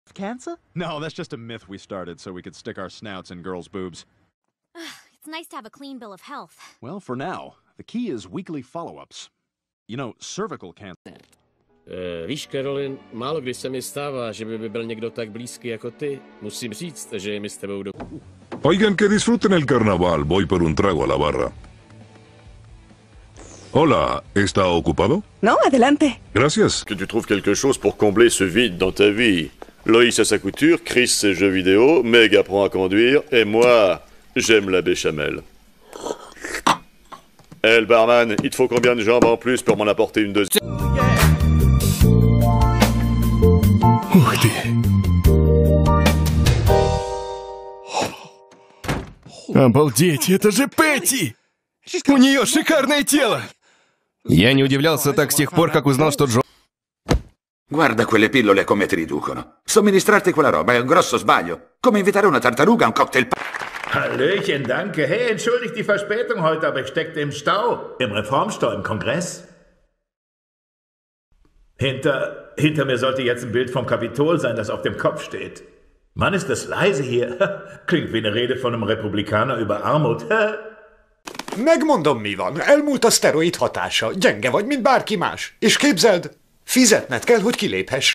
Cancer? No, that's just a myth we started so we could stick our snouts in girls' boobs. It's nice to have a clean bill of health. Well, for now, the key is weekly follow-ups. You know, cervical cancer... Víš, Caroline, málo kdy se mi stává, že by byl někdo tak blízký jako ty. Musím říct, že je mi s tebou Oigan, que disfruten el carnaval. Voy por un trago a la barra. Hola, ¿está ocupado? No, adelante. Gracias. Que tu trouves quelque chose pour combler ce vide dans ta vie. Loïs a sa couture, Chris ses jeux vidéo, Meg apprend à conduire, et moi, j'aime la béchamel. Le barman, il te faut combien de jambes en plus pour m'en apporter une deuxième? Ух ты! Обалдеть, это же Петти! У нее шикарное тело! Я не удивлялся так с тех пор, как uзнал, что Джо... Guarda quelle pillole come ti riducono. Somministrarti quella roba è un grosso sbaglio. Come invitare una tartaruga a un cocktail... Hallöchen, danke. Hey, entschuldigt die Verspätung heute, aber ich steckte im Stau. Im Reformstau, im Kongress. Hinter mir sollte jetzt ein Bild vom Kapitol sein, das auf dem Kopf steht. Mann, ist das leise hier. Klingt wie eine Rede von einem Republikaner über Armut. Megmondom, mi van. Elmúlt a szteroid hatása. Gyenge vagy, mint bárki más. És képzeld, fizetned kell, hogy kiléphess.